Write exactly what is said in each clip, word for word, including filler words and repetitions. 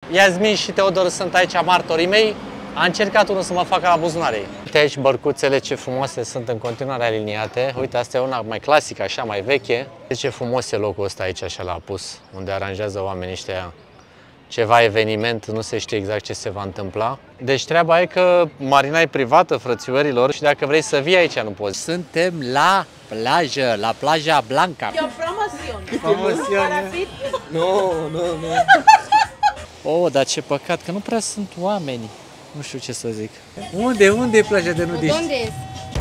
Iasmin și Teodor sunt aici martorii mei. A încercat unul să mă facă la buzunare. Uite aici bărcuțele ce frumoase sunt în continuare aliniate. Uite, asta e una mai clasică, așa, mai veche. Ce frumos e locul ăsta aici, așa l-a pus, unde aranjează oamenii ăștia ceva eveniment, nu se știe exact ce se va întâmpla. Deci treaba e că marina e privată, frățiorilor, și dacă vrei să vii aici, nu poți. Suntem la plajă, la plaja Blanca. E o promoțiune. Promoțiune. Nu, nu, nu. Oh, dar ce păcat că nu prea sunt oameni. Nu știu ce să zic. Unde, unde e plaja de nudiști? Unde e?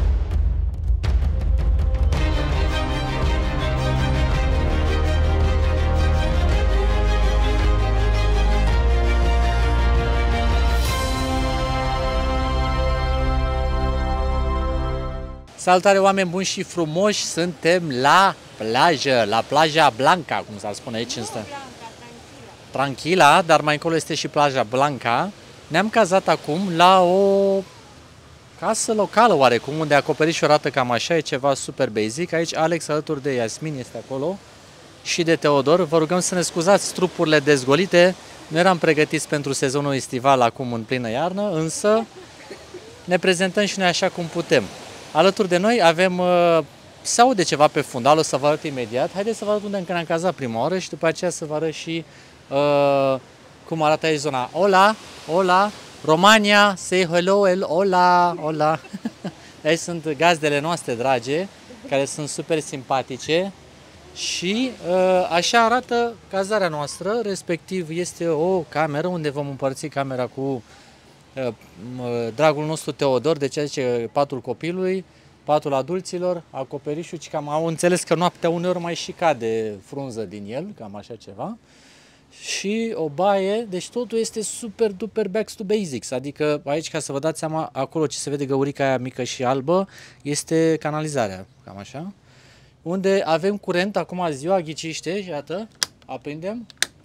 Salutare, oameni buni și frumoși, suntem la plajă, la plaja Blanca, cum s-ar spune aici în stă. Tranquila, dar mai încolo este și plaja Blanca. Ne-am cazat acum la o casă locală oarecum, unde acoperișul arată cam așa, e ceva super basic. Aici Alex alături de Iasmin este acolo și de Teodor. Vă rugăm să ne scuzați trupurile dezgolite, nu eram pregătiți pentru sezonul estival acum în plină iarnă, însă ne prezentăm și noi așa cum putem. Alături de noi avem, se aude ceva pe fundal, o să vă arăt imediat. Haideți să vă arăt unde încă ne-am cazat prima oară și după aceea să vă arăt și uh, cum arată aici zona. Hola, hola, Romania, say hello, el, hola, hola. Aici sunt gazdele noastre drage, care sunt super simpatice și uh, așa arată cazarea noastră, respectiv este o cameră unde vom împărți camera cu uh, dragul nostru Teodor, deci zice patul copilului, patul adulților, acoperișul, și cam au înțeles că noaptea uneori mai și cade frunză din el, cam așa ceva. Și o baie, deci totul este super duper back to basics, adică aici, ca să vă dați seama, acolo ce se vede găurica aia mică și albă, este canalizarea, cam așa, unde avem curent, acum ziua ghiciște, iată, aprindem,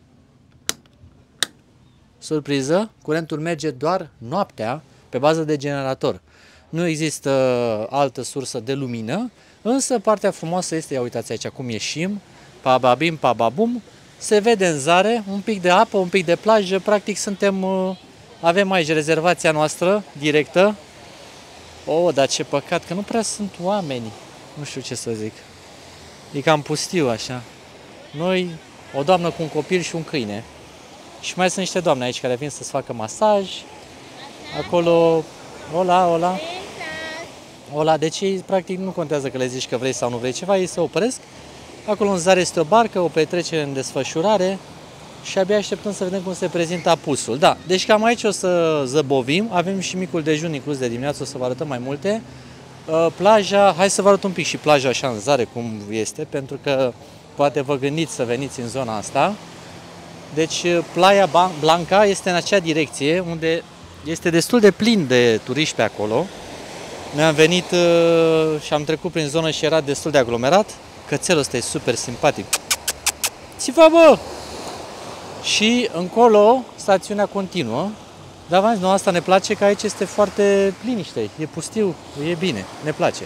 surpriză, curentul merge doar noaptea pe bază de generator, nu există altă sursă de lumină, însă partea frumoasă este, ia uitați aici cum ieșim, pababim, pababum, se vede în zare, un pic de apă, un pic de plajă, practic suntem, avem aici rezervația noastră directă. Oh, dar ce păcat că nu prea sunt oameni, nu știu ce să zic, e cam pustiu așa. Noi, o doamnă cu un copil și un câine și mai sunt niște doamne aici care vin să-ți facă masaj, acolo, ola, ola, ola, deci ei practic nu contează că le zici că vrei sau nu vrei ceva, ei se opresc. Acolo în zare este o barcă, o petrecere în desfășurare și abia așteptăm să vedem cum se prezintă apusul. Da, deci cam aici o să zăbovim, avem și micul dejun inclus de dimineață, o să vă arătăm mai multe. Plaja, hai să vă arăt un pic și plaja așa în zare cum este, pentru că poate vă gândiți să veniți în zona asta. Deci Playa Blanca este în acea direcție unde este destul de plin de turiști pe acolo. Noi am venit și am trecut prin zonă și era destul de aglomerat. Cățelul ăsta e super simpatic. Țipa, bă! Și încolo, stațiunea continuă. Dar v-am zis, nu, asta ne place, că aici este foarte liniște, e pustiu, e bine, ne place.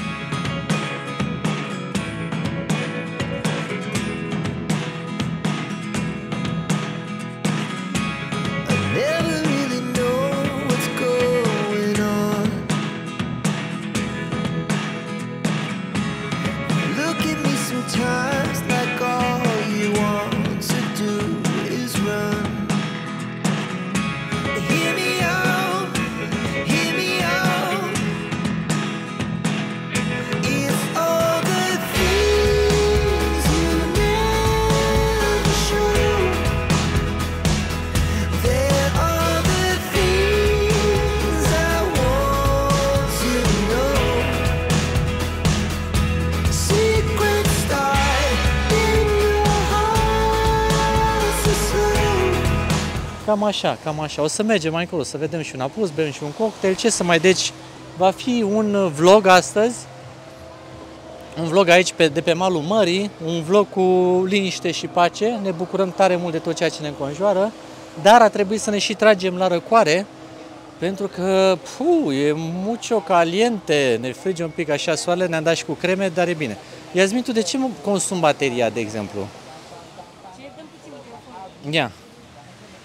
Cam așa, cam așa. O să mergem mai încolo, să vedem și un apus, bem și un cocktail. Ce să mai, deci va fi un vlog astăzi. Un vlog aici pe, de pe malul mării, un vlog cu liniște și pace. Ne bucurăm tare mult de tot ceea ce ne înconjoară, dar a trebuit să ne și tragem la răcoare, pentru că puh, e mucho caliente, ne frige un pic așa soarele, ne-am dat și cu creme, dar e bine. Iasmin, tu de ce consumi bateria, de exemplu? Ia.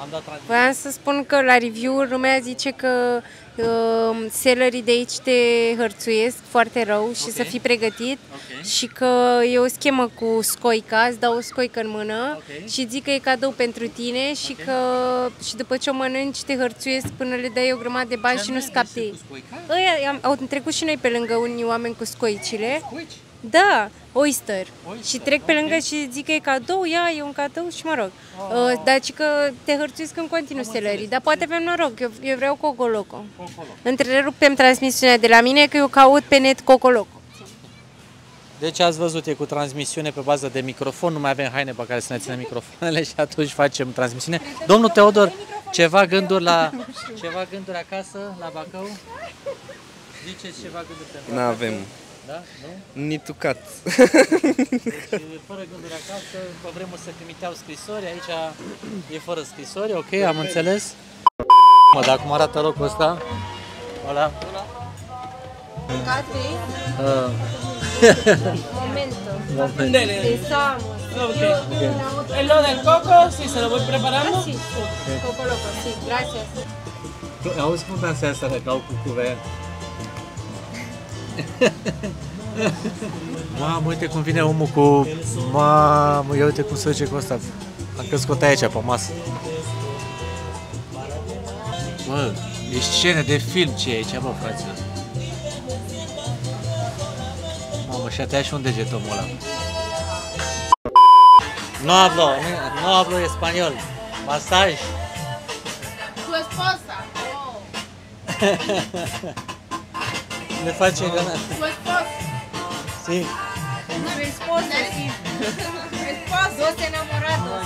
Am dat transmisie. Voiam să spun că la review-uri lumea zice că uh, sellerii de aici te hărțuiesc foarte rău și Ok. să fii pregătit Ok. și că e o schemă cu scoica, îți dau o scoică în mână Ok. și zic că e cadou pentru tine și Ok. că și după ce o mănânci te hărțuiesc până le dai o grămadă de bani Ce și nu anume scapi este de ei. cu scoica? Ăia, am, au trecut și noi pe lângă unii oameni cu scoicile. Scoici? Da, oyster. Oyster, Și trec pe ok. lângă și zic că e cadou, ia, e un cadou și mă rog. Oh. Uh, dar și că te hărțuiesc în continuu sellerii, dar poate avem noroc, eu, eu vreau Cocoloco. Cocolo. Întrerupem transmisiunea de la mine că eu caut pe net Cocoloco. Deci ați văzut, e cu transmisiune pe bază de microfon, nu mai avem haine pe care să ne ținem microfoanele și atunci facem transmisiune. Domnul Teodor, ceva gânduri la ceva gânduri acasă, la Bacău? Ziceți ceva gânduri pentru N-avem. Da? Nu? Nitucat. Deci, fără gânduri acasă, pe vremuri se trimiteau scrisori, aici e fără scrisori, ok, am înțeles. Mă, dar cum arată locul ăsta? Ăla? Uh, Momento. moment. Pensamos. ¿Es lo del coco? Sí, se lo voy preparando. Sí, Cocoloco, sí, gracias. Auzi cum dansează asta răcau cu cuvea? Mamă, uite cum vine omul cu... Mamă, ia uite cum se duce cu ăsta. Am căscut aici, pe masă. Bă, e scenă de film ce e aici, bă, fraților. Mamă, și-a tăiat și un deget omul ăla. No hablo, no hablo español. Masaj. Tu esposa. Oh. Le face ganas. Tu esposa. Sí. Mi esposa, sí. Esposa. Dos enamorados.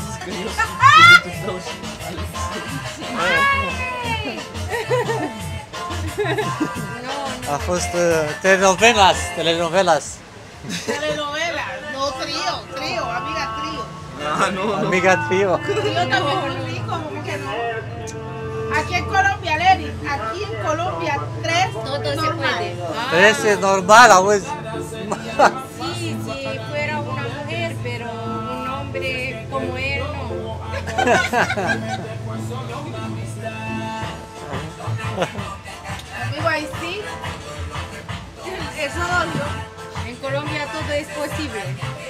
No, A fost uh, telenovelas, telenovelas. Telenovela. No, trío, trío, amiga, trío. Ah, nu, nu. Amiga trio. Trío también muy rico, ¿cómo que no? Aquí en Colombia, Lenny, aquí en Colombia, tres todo se puede. Ah, Tres es normal, auzi. sí, si fuera una mujer, pero un hombre como él, no. Amigo, ahí sí. Eso dolió. En Colombia todo es posible.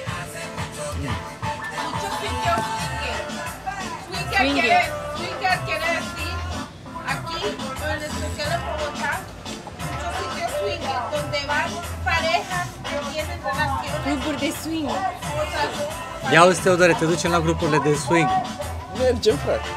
Muchos sitios swinger. Swinger Swinger. quiere, swinger quiere decir aquí, en especial en Bogotá, muchos sitios swinger donde van parejas que tienen relaciones. Grupuri de swing. Cosas, Ia uzi, Teodore, te ducem la grupurile de swing. Mergem, frate.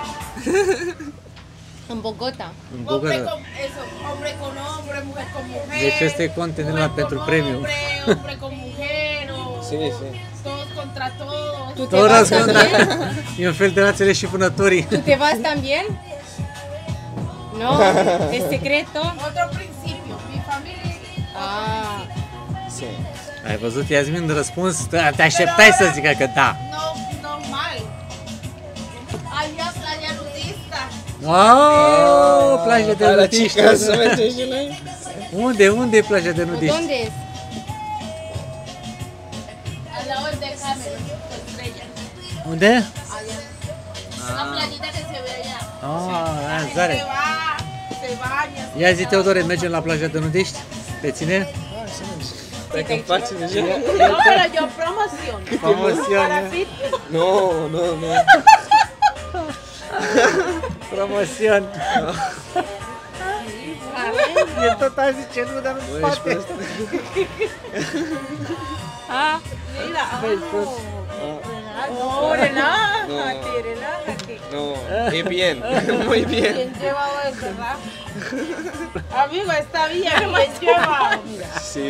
En Bogotá. În hombre Bogătă. con eso, hombre con hombre, mujer con mujer. Deci ăsta e contentul mujer ăla pentru con premium. Hombre, hombre con mujer, o Sí, sí. todos contra todos. ¿Tú te Tot vas răzbună. también? E un fel de rațele și vânătorii. ¿Tú te vas también? No, es secreto. Otro principio, mi familia. Ah, Sí. Ai văzut, Iasmin, răspuns? Te așteptai să zică că da. No, normal. Allá playa nudista. Oh, plaja de Hai la nudiști. Cica să mergem și noi. Unde? Unde e plaja de nudiști? ¿dónde es? Al lado del Cameron, de Estrella. Unde? Allá. La playita que se ve allá. Ah, La în gente zare. va, se baña. se Ia zi, da- Teodore, mergem la plaja de nudiști? Te ține? Dacă îmi face deja. No, pero yo promociono. Promoțiune. Nu, nu, nu. Promoțion. El tot a zice nu, dar nu Bă, ești poate. prost. Ah, Mira, oh, relájate, relájate. Nu, e bien. Muy bien. bien llevado es, ¿verdad? Amigo, está bien, bien llevado. Mira. Sí.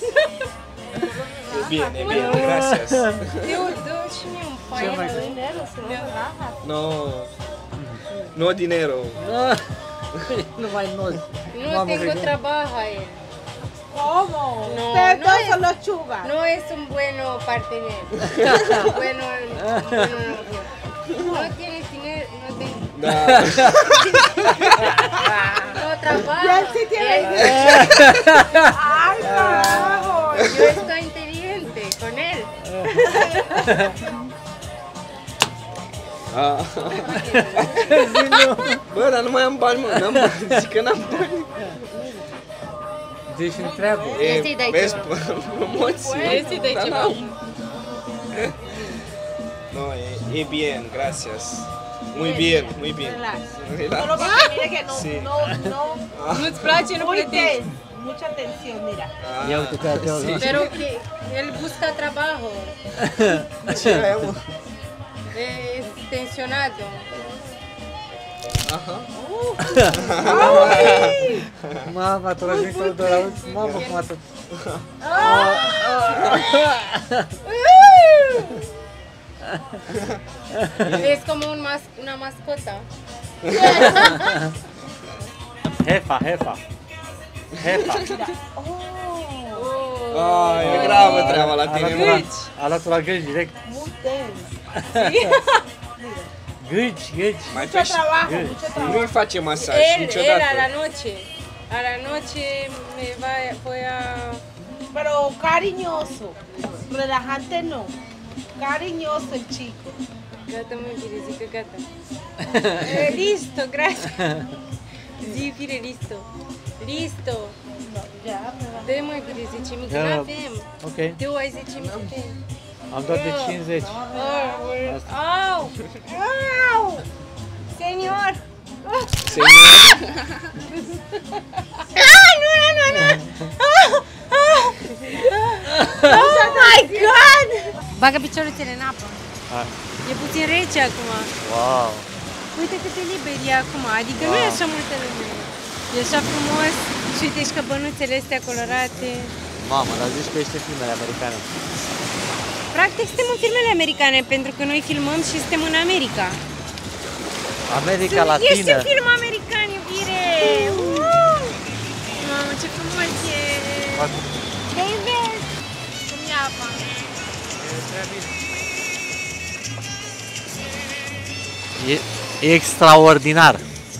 E bien, e bien. Gracias. Eu dou și mie un paiet. Dinero, se me raja. No. No dinero. Nu mai nos. No tengo trabajo él. ¿Cómo? No, Ustedes no dos es- son los chugas. No es un bueno partener. Un bueno, un bueno novio. No tienes dinero, no te... Da. No trabaja. Y él sí tiene Él- ¡Ay, carajo! Yo estoy inteligente con él. Ah. Bă, dar nu mai am bani, mă, n-am bani, zic că n-am bani. Deci întreabă. Vrei să-i dai vezi, ceva? promoții. Vrei să-i dai dar ceva? n-am. No, e, e bien, gracias. Muy bien, muy bien. Relax. Relax. Solo para que mire que no, Sí. no, no. Nu-ți place, nu Muy plătești. tenso. Mucha tensión, mira. Ia uite că te sí. Pero que el busca trabajo. Ce ai, mă? Es tensionado. Aha. Mama, tu l-ai zis doar auzi? Mamă, cum atât. Es como un mas una mascota. Hefa, hefa. Hefa. Ah, e gravă treaba la A tine, luat mă. la, a luat la gâlci direct. Muy tenso. Gâlci, gâlci. Mai Mucho faci, trabajo, Good. mucho trabajo. nu-i face masaj Él, él a niciodată. la noche. A la noche me va, voy a... Pero cariñoso. Relajante no. Cariñoso el chico. Gata, mă, fire, zic că gata. Eh, listo, gracias. Zi, fire, listo. Listo. No, ya me va. Dă mă, fire, zece mii, că Da. n-avem. Ok, Tu ai zece mii. am dat de cincizeci. Au! Au! Senior! Senior. Ah, nu, nu, nu, nu! Oh my God! Bagă picioruțele în apă. Hai. E puțin rece acum. Wow. Uite cât de liber e acum, adică nu e așa multă lume. E așa frumos și uite și că bănuțele astea colorate. Mamă, dar zici că ești în filmele americane. Practic suntem în filmele americane pentru că noi filmăm și suntem în America. America Ești Latină. în film american, iubire! Uh! Mamă, ce frumos e! David! Cum e apa? E extraordinar.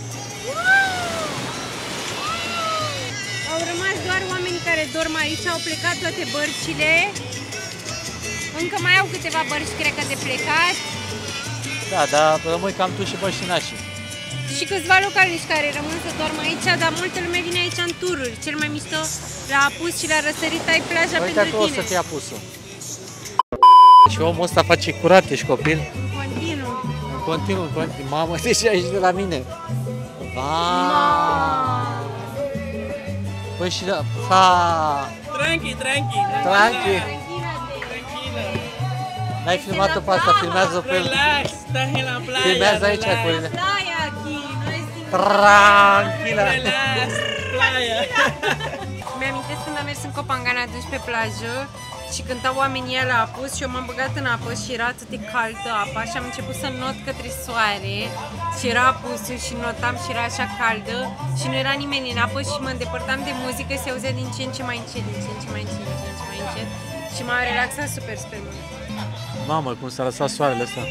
Au rămas doar oamenii care dorm aici, au plecat toate bărcile. Încă mai au câteva bărci, cred că de plecat. Da, dar rămâi cam tu și bășinașii. Și câțiva localnici care rămân să dormă aici, dar multă lume vine aici în tururi. Cel mai mișto, la apus și la răsărit ai plaja Uite pentru acolo o tine. să fie apusul. Și omul ăsta face curat, ești copil. În continuu. În continuu, în continuu. Mamă, deci aici de la mine. Ma. Păi și da, fa. Tranqui, tranqui. Tranqui. N-ai filmat-o pe asta, filmează pe el. Relax, estás en la playa. Filmează aici, relax. Corine. Playa aquí, no es Tranquila. Relax, playa. Mi-amintesc când am mers în Copangana atunci pe plajă și cântau oamenii ăia la apus și eu m-am băgat în apă și era atât de caldă apa și am început să not către soare și era apusul și notam și era așa caldă și nu era nimeni în apă și mă îndepărtam de muzică, se auzea din ce în ce mai încet, din ce în ce mai încet, din ce în ce mai încet și m-a relaxat super, super mult. Mamă, cum s-a lăsat soarele ăsta.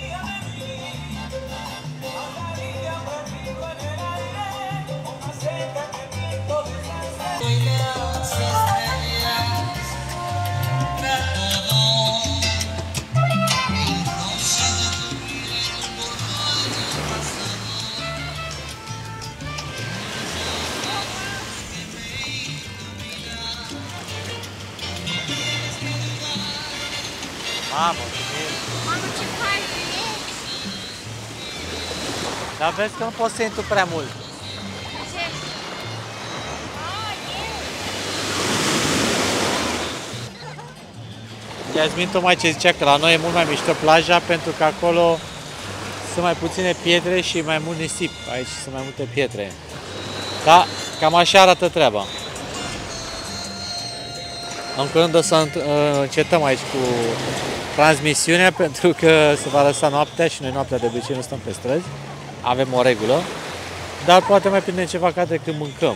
Mamă, Mamă, ce cald e! dar vezi că nu poți să intru prea mult. Ce? Iasmin tocmai ce zicea că la noi e mult mai mișto plaja pentru că acolo sunt mai puține pietre și mai mult nisip. Aici sunt mai multe pietre. Da, cam așa arată treaba. În curând o să încetăm aici cu transmisiunea pentru că se va lăsa noaptea și noi noaptea de obicei nu stăm pe străzi. Avem o regulă, dar poate mai prindem ceva cadre când mâncăm.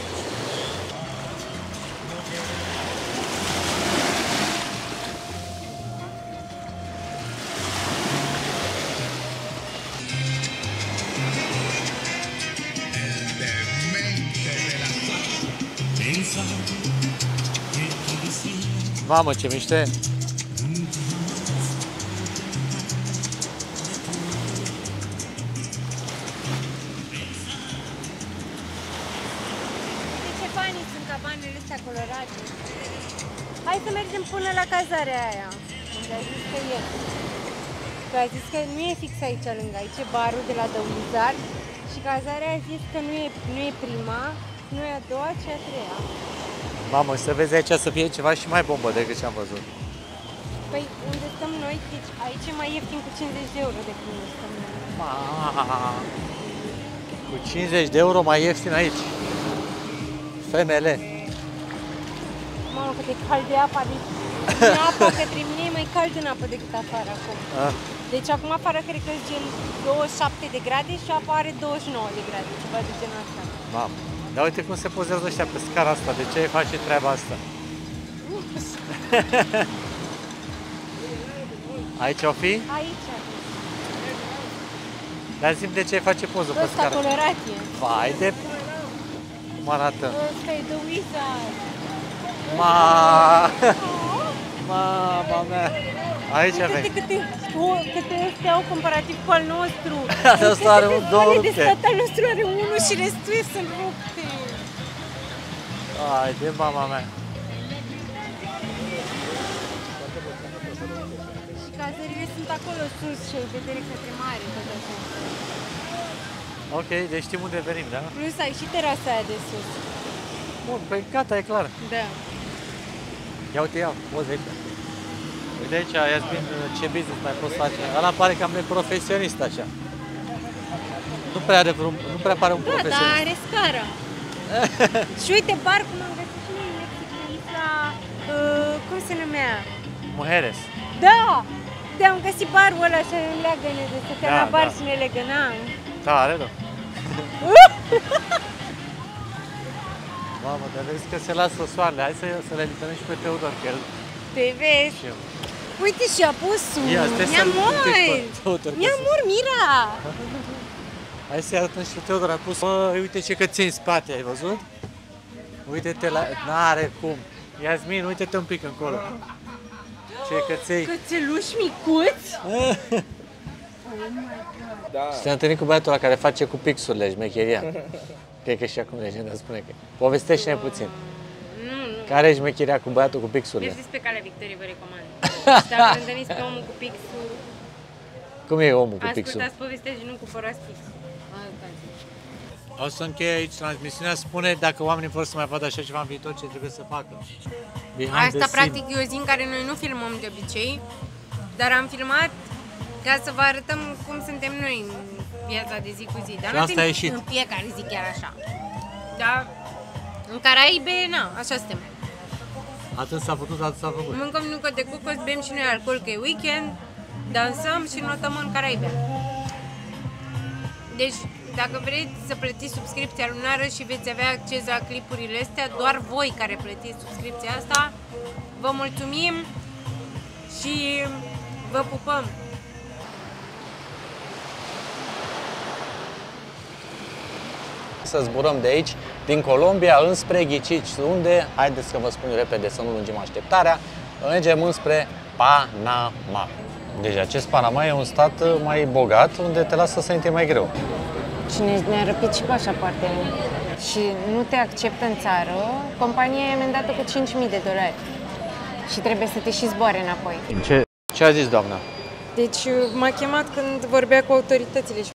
Mamă, ce miște e! cabanele astea colorate. Hai să mergem până la cazarea aia, unde a zis că e. Că a zis că nu e fix aici lângă, aici e barul de la Dăunzar și cazarea a zis că nu e, nu e prima, nu e a doua, ci a treia. Mamă, să vezi aici să fie ceva și mai bombă decât ce am văzut. Păi unde stăm noi, deci aici e mai ieftin cu cincizeci de euro decât unde stăm noi. Ma, cu cincizeci de euro mai ieftin aici. F M L. Mamă, cât e cald de apa, deci în apa către mine e mai cald în apă decât afară acum. Ah. Deci acum afară cred că e gen douăzeci și șapte de grade și apa are douăzeci și nouă de grade, ceva de genul ăsta. Mamă, dar uite cum se pozează ăștia pe scara asta, de ce face treaba asta? Aici o fi? Aici. Dar zi-mi de ce face poză pe Ăsta scară? colorat e. Vai de... Cum arată? Ăsta e de Wizard. Ma... Mama mea! Aici Câte, avem. câte, câte steau comparativ cu al nostru. Asta are un două de rupte. stat al nostru are unul și restul sunt rupte. Ai de mama mea! Și cazările sunt acolo sus și ai vedere către mare, tot așa. Ok, deci știm unde venim, da? Plus ai și terasa aia de sus. Bun, păi gata, e clar. Da. Ia uite, ia, poze aici. Uite aici, Iasmin, ce business mai poți face? Ăla pare cam neprofesionist așa. Nu prea, are vreun, nu prea pare un Da, dar profesionist. are scară. Și uite, barcul m-am găsit și noi în Mexic, în isla, uh, cum se numea? Mujeres. Da! Te-am găsit barul ăla și ne leagă-ne de stăteam Da, la bar da. și ne legănam. Da, are loc. Mamă, dar vezi că se lasă soarele. Hai să, să le întâlnim și pe Teodor, că el Te vezi? și eu. Uite și apusul! Ia, stai să-l Mi-amor! putești pe Teodor, că Mi-amor, Mira! Hai să-i arătăm și lui Teodor, a pus... Mă, uite ce căței în spate, ai văzut? Uite-te la... N-are cum. Iasmin, uite-te un pic încolo. Ce căței. Cățeluși micuți? Da. Și te-am întâlnit cu băiatul ăla care face cu pixurile, șmecheria. Cred că și acum legenda spune că... Povestește-ne puțin. Nu, nu. Care e șmecheria cu băiatul cu pixurile? Mergeți pe calea Victoriei, vă recomand. Și dacă întâlniți pe omul cu pixul, Cum e omul cu pixul? ascultați povestea și nu cumpărați pixul. Asta zic. O să încheie aici transmisiunea. Spune dacă oamenii vor să mai vadă așa ceva în viitor, ce trebuie să facă. Behind the Asta scene. practic e o zi în care noi nu filmăm de obicei, dar am filmat ca să vă arătăm cum suntem noi în viața de zi cu zi. Dar Și nu asta a suntem ieșit. în fiecare zi chiar așa. Dar în Caraibe, na, așa suntem. Atât s-a făcut, atât s-a făcut. Mâncăm nucă de cocos, bem și noi alcool, că e weekend, dansăm și notăm în Caraibe. Deci, dacă vreți să plătiți subscripția lunară și veți avea acces la clipurile astea, doar voi care plătiți subscripția asta, vă mulțumim și vă pupăm! Să zburăm de aici, din Colombia, înspre Ghicici, unde, haideți că vă spun eu repede să nu lungim așteptarea, mergem înspre Panama. Deci acest Panama e un stat mai bogat, unde te lasă să intri mai greu. Și ne-a răpit și pașapoartele. Și nu te acceptă în țară, compania e amendată cu cinci mii de dolari. Și trebuie să te și zboare înapoi. Ce, ce a zis doamna? Deci m-a chemat când vorbea cu autoritățile și